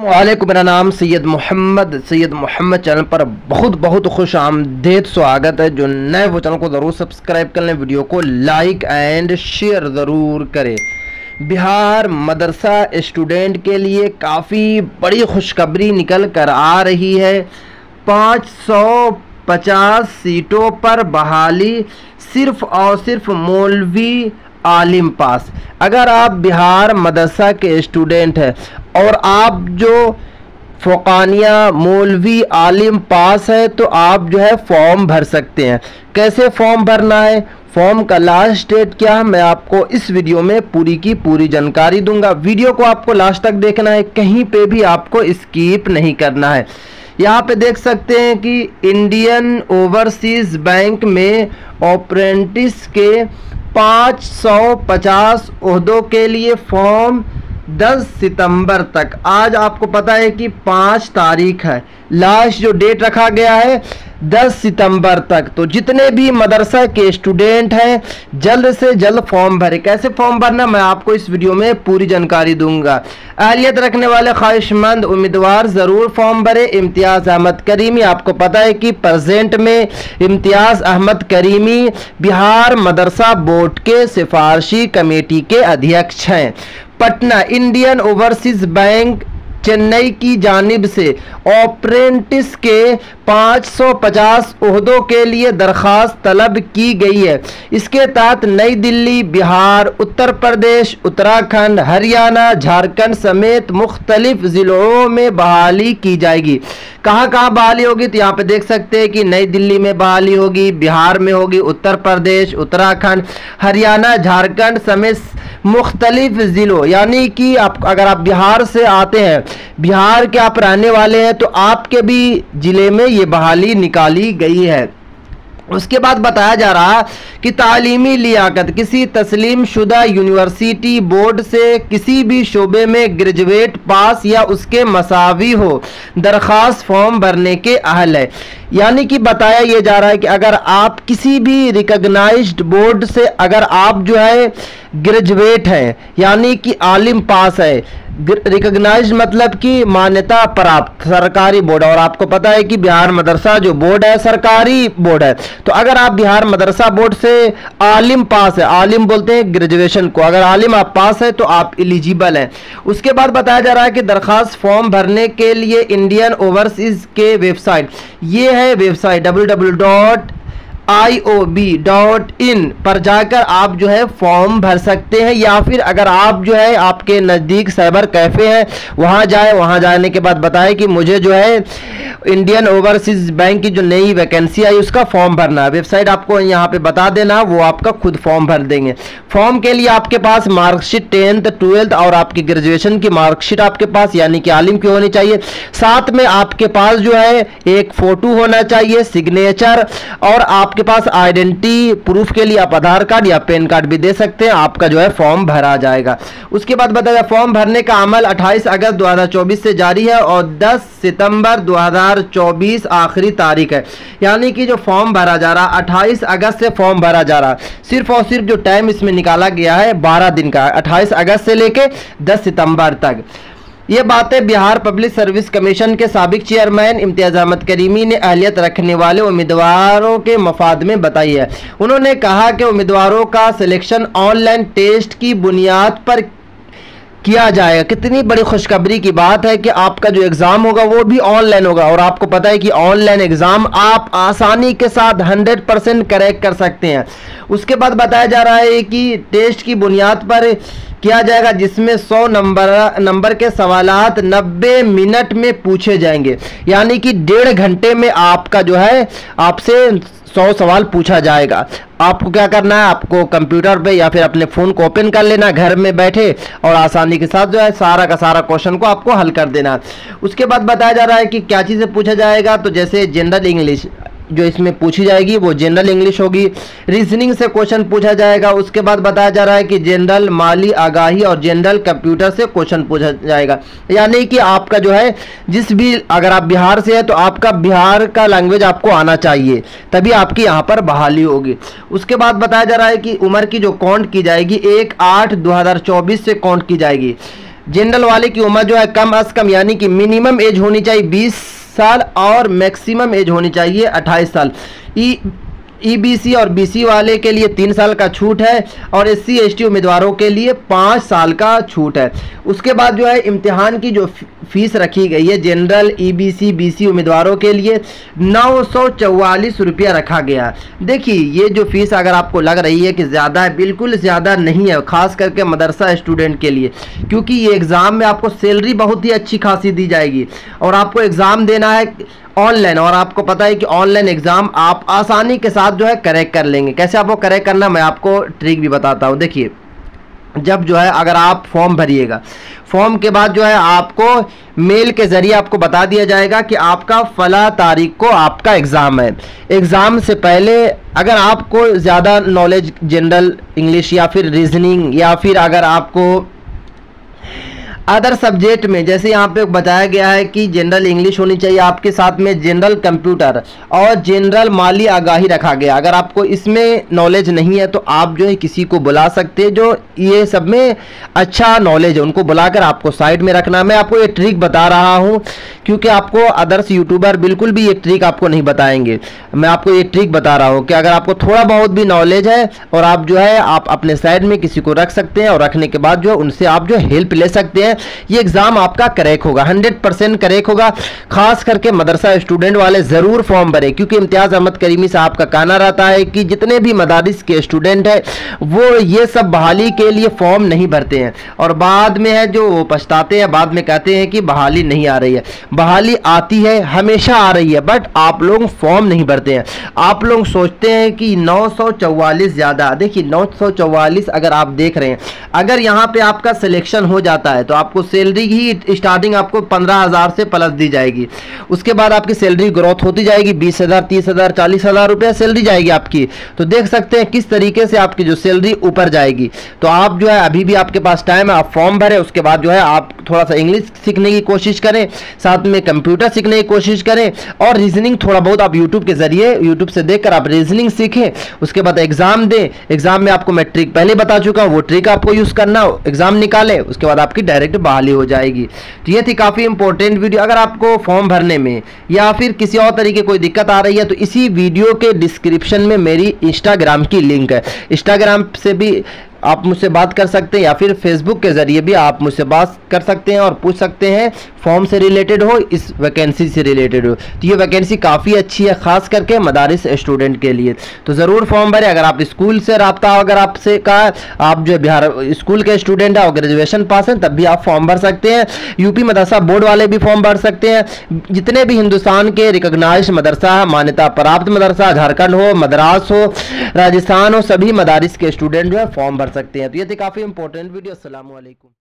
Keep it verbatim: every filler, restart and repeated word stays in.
वालेकुम, मेरा नाम सैयद मोहम्मद सैयद मोहम्मद चैनल पर बहुत बहुत खुश आमदेद स्वागत है। जो नए वो चैनल को ज़रूर सब्सक्राइब कर लें, वीडियो को लाइक एंड शेयर ज़रूर करें। बिहार मदरसा स्टूडेंट के लिए काफ़ी बड़ी खुशखबरी निकल कर आ रही है। पाँच सौ पचास सीटों पर बहाली, सिर्फ और सिर्फ मौलवी आलिम पास। अगर आप बिहार मदरसा के स्टूडेंट हैं और आप जो फ़ोकानिया मौलवी आलिम पास है तो आप जो है फॉर्म भर सकते हैं। कैसे फॉर्म भरना है, फॉर्म का लास्ट डेट क्या है, मैं आपको इस वीडियो में पूरी की पूरी जानकारी दूंगा। वीडियो को आपको लास्ट तक देखना है, कहीं पे भी आपको स्किप नहीं करना है। यहाँ पे देख सकते हैं कि इंडियन ओवरसीज़ बैंक में अप्रेंटिस के पाँच सौ पचास ओहदों के लिए फॉर्म दस सितंबर तक, आज आपको पता है कि पाँच तारीख है, लास्ट जो डेट रखा गया है दस सितंबर तक। तो जितने भी मदरसा के स्टूडेंट हैं जल्द से जल्द फॉर्म भरें। कैसे फॉर्म भरना मैं आपको इस वीडियो में पूरी जानकारी दूंगा। अहलियत रखने वाले ख्वाहिशमंद उम्मीदवार ज़रूर फॉर्म भरें। इम्तियाज़ अहमद करीमी, आपको पता है कि प्रेजेंट में इम्तियाज़ अहमद करीमी बिहार मदरसा बोर्ड के सिफारशी कमेटी के अध्यक्ष हैं। Patna Indian overseas bank Chennai की जानिब से अप्रेंटिस के पाँच सौ पचास ओहदों के लिए दरख्वास्त तलब की गई है। इसके तहत नई दिल्ली, बिहार, उत्तर प्रदेश, उत्तराखंड, हरियाणा, झारखंड समेत मुख्तलिफ ज़िलों में बहाली की जाएगी। कहाँ कहाँ बहाली होगी तो यहाँ पे देख सकते हैं कि नई दिल्ली में बहाली होगी, बिहार में होगी, उत्तर प्रदेश, उत्तराखंड, हरियाणा, झारखंड समेत मुख्तलिफ ज़िलों। यानी कि आप अगर आप बिहार से आते हैं, बिहार के आप रहने वाले हैं तो आपके भी ज़िले में ये बहाली निकाली गई है। उसके बाद बताया जा रहा कि तालीमी लियाकत, किसी तस्लीम शुदा यूनिवर्सिटी बोर्ड से किसी भी शोबे में ग्रेजुएट पास या उसके मसावी हो, दरख्वास्त फॉर्म भरने के अहल है। यानी कि बताया ये जा रहा है कि अगर आप किसी भी रिकॉग्नाइज्ड बोर्ड से अगर आप जो है ग्रेजुएट हैं, यानी कि आलिम पास है, रिकॉग्नाइज्ड मतलब कि मान्यता प्राप्त सरकारी बोर्ड, और आपको पता है कि बिहार मदरसा जो बोर्ड है सरकारी बोर्ड है। तो अगर आप बिहार मदरसा बोर्ड से आलिम पास है, आलिम बोलते हैं ग्रेजुएशन को, अगर आलिम आप पास है तो आप एलिजिबल हैं। उसके बाद बताया जा रहा है कि दरख्वास्त फॉर्म भरने के लिए इंडियन ओवरसीज़ के वेबसाइट, ये है website W W W dot I O B dot in पर जाकर आप जो है फॉर्म भर सकते हैं। या फिर अगर आप जो है आपके नज़दीक साइबर कैफ़े है वहाँ जाए, वहाँ जाने के बाद बताएं कि मुझे जो है इंडियन ओवरसीज़ बैंक की जो नई वैकेंसी आई उसका फॉर्म भरना है। वेबसाइट आपको यहाँ पे बता देना, वो आपका खुद फॉर्म भर देंगे। फॉर्म के लिए आपके पास मार्कशीट टेंथ ट्वेल्थ और आपकी ग्रेजुएशन की मार्कशीट आपके पास यानी कि आलिम की होनी चाहिए। साथ में आपके पास जो है एक फ़ोटो होना चाहिए, सिग्नेचर, और आपके पास आइडेंटिटी प्रूफ के लिए आप आधार कार्ड या पैन कार्ड भी दे सकते हैं। आपका जो है फॉर्म भरा जाएगा। उसके बाद बताया फॉर्म भरने का अमल अट्ठाईस अगस्त दो हज़ार चौबीस से जारी है और दस सितंबर दो हज़ार चौबीस आखिरी तारीख है। यानी कि जो फॉर्म भरा जा रहा है अट्ठाईस अगस्त से फॉर्म भरा जा रहा है। सिर्फ और सिर्फ जो टाइम इसमें निकाला गया है बारह दिन का, अट्ठाईस अगस्त से लेके दस सितंबर तक। ये बातें बिहार पब्लिक सर्विस कमीशन के साबिक चेयरमैन इम्तियाज़ अहमद करीमी ने अहलियत रखने वाले उम्मीदवारों के मफाद में बताई है। उन्होंने कहा कि उम्मीदवारों का सिलेक्शन ऑनलाइन टेस्ट की बुनियाद पर किया जाएगा। कितनी बड़ी खुशखबरी की बात है कि आपका जो एग्ज़ाम होगा वो भी ऑनलाइन होगा, और आपको पता है कि ऑनलाइन एग्ज़ाम आप आसानी के साथ हंड्रेड परसेंट करेक्ट कर सकते हैं। उसके बाद बताया जा रहा है कि टेस्ट की बुनियाद पर किया जाएगा, जिसमें सौ नंबर नंबर के सवालात नब्बे मिनट में पूछे जाएंगे। यानी कि डेढ़ घंटे में आपका जो है आपसे सौ सवाल पूछा जाएगा। आपको क्या करना है, आपको कंप्यूटर पे या फिर अपने फ़ोन को ओपन कर लेना घर में बैठे और आसानी के साथ जो है सारा का सारा क्वेश्चन को आपको हल कर देना। उसके बाद बताया जा रहा है कि क्या चीज़ें पूछा जाएगा, तो जैसे जनरल इंग्लिश जो इसमें पूछी जाएगी वो जनरल इंग्लिश होगी। रीजनिंग से क्वेश्चन पूछा जाएगा। उसके बाद बताया जा रहा है कि जनरल माली आगाही और जनरल कंप्यूटर से क्वेश्चन पूछा जाएगा। यानी कि आपका जो है जिस भी, अगर आप बिहार से है तो आपका बिहार का लैंग्वेज आपको आना चाहिए, तभी आपकी यहाँ पर बहाली होगी। उसके बाद बताया जा रहा है कि उम्र की जो काउंट की जाएगी एक आठ दो हज़ार चौबीस से काउंट की जाएगी। जनरल वाले की उम्र जो है कम अज कम यानी कि मिनिमम एज होनी चाहिए बीस साल और मैक्सिमम एज होनी चाहिए अट्ठाईस साल। ई ईबीसी और बीसी वाले के लिए तीन साल का छूट है और एससी एसटी उम्मीदवारों के लिए पाँच साल का छूट है। उसके बाद जो है इम्तिहान की जो फीस रखी गई है जनरल ईबीसी बीसी उम्मीदवारों के लिए नौ सौ चौवालीस रुपया रखा गया। देखिए ये जो फीस अगर आपको लग रही है कि ज़्यादा है, बिल्कुल ज़्यादा नहीं है, ख़ास करके मदरसा स्टूडेंट के लिए, क्योंकि ये एग्ज़ाम में आपको सैलरी बहुत ही अच्छी खासी दी जाएगी और आपको एग्ज़ाम देना है ऑनलाइन। और आपको पता है कि ऑनलाइन एग्जाम आप आसानी के साथ जो है करेक्ट कर लेंगे। कैसे आपको करेक्ट करना मैं आपको ट्रिक भी बताता हूँ। देखिए जब जो है अगर आप फॉर्म भरिएगा, फॉर्म के बाद जो है आपको मेल के जरिए आपको बता दिया जाएगा कि आपका फला तारीख को आपका एग्ज़ाम है। एग्ज़ाम से पहले अगर आपको ज़्यादा नॉलेज जनरल इंग्लिश या फिर रीजनिंग या फिर अगर आपको अदर सब्जेक्ट में, जैसे यहाँ पे बताया गया है कि जनरल इंग्लिश होनी चाहिए, आपके साथ में जनरल कंप्यूटर और जनरल माली आगाही रखा गया। अगर आपको इसमें नॉलेज नहीं है तो आप जो है किसी को बुला सकते हैं जो ये सब में अच्छा नॉलेज है, उनको बुलाकर आपको साइड में रखना। मैं आपको ये ट्रिक बता रहा हूँ क्योंकि आपको अदर्स यूट्यूबर बिल्कुल भी ये ट्रिक आपको नहीं बताएंगे। मैं आपको ये ट्रिक बता रहा हूँ कि अगर आपको थोड़ा बहुत भी नॉलेज है और आप जो है आप अपने साइड में किसी को रख सकते हैं और रखने के बाद जो है उनसे आप जो हेल्प ले सकते हैं। ये एग्जाम आपका करेक्ट होगा, हंड्रेड परसेंट करेक्ट होगा। खास करके मदरसा स्टूडेंट वाले जरूर फॉर्म भरें क्योंकि इम्तियाज अहमद करीमी साहब का कहना रहता है कि जितने भी मदारिस के स्टूडेंट हैं वो ये सब बहाली के लिए फॉर्म नहीं भरते हैं और बाद में है जो वो पछताते हैं, बाद में कहते हैं कि बहाली नहीं आ रही है। बहाली आती है, हमेशा आ रही है, बट आप लोग फॉर्म नहीं भरते हैं। आप लोग सोचते हैं कि नौ सौ चौवालीस ज़्यादा, देखिए नौ सौ चौवालीस अगर आप देख रहे हैं, अगर यहाँ पे आपका सिलेक्शन हो जाता है तो आपको सैलरी ही स्टार्टिंग आपको पंद्रह हज़ार से प्लस दी जाएगी। उसके बाद आपकी सैलरी ग्रोथ होती जाएगी, बीस हज़ार तीस हज़ार चालीस हज़ार रुपया सैलरी जाएगी आपकी। तो देख सकते हैं किस तरीके से आपकी जो सैलरी ऊपर जाएगी। तो आप जो है अभी भी आपके पास टाइम है, आप फॉर्म भरें, उसके बाद जो है आप थोड़ा सा इंग्लिश सीखने की कोशिश करें, साथ में कंप्यूटर सीखने की कोशिश करें और रीजनिंग थोड़ा बहुत आप यूट्यूब के जरिए यूट्यूब से देखकर आप रीजनिंग सीखें। उसके बाद एग्जाम दें। एग्जाम में आपको मैं ट्रिक पहले बता चुका हूँ, वो ट्रिक आपको यूज करना, एग्जाम निकालें, उसके बाद आपकी डायरेक्ट बहाली हो जाएगी। तो ये थी काफी इंपॉर्टेंट वीडियो। अगर आपको फॉर्म भरने में या फिर किसी और तरीके कोई दिक्कत आ रही है तो इसी वीडियो के डिस्क्रिप्शन में मेरी इंस्टाग्राम की लिंक है, इंस्टाग्राम से भी आप मुझसे बात कर सकते हैं या फिर फेसबुक के जरिए भी आप मुझसे बात कर सकते हैं और पूछ सकते हैं फॉर्म से रिलेटेड हो, इस वैकेंसी से रिलेटेड हो। तो ये वैकेंसी काफ़ी अच्छी है खास करके मदारिस स्टूडेंट के लिए। तो ज़रूर फॉर्म भरें। अगर आप स्कूल से रब्ता अगर आपसे का आप जो बिहार स्कूल के स्टूडेंट है और ग्रेजुएशन पास हैं तब भी आप फॉर्म भर सकते हैं। यूपी मदरसा बोर्ड वाले भी फॉर्म भर सकते हैं। जितने भी हिंदुस्तान के रिकॉग्नाइज्ड मदरसा, मान्यता प्राप्त मदरसा, झारखंड हो, मद्रास हो, राजस्थान हो, सभी मदारिस के स्टूडेंट जो है फॉर्म भर सकते हैं। तो ये थी काफ़ी इंपॉर्टेंट वीडियो। अस्सलाम वालेकुम।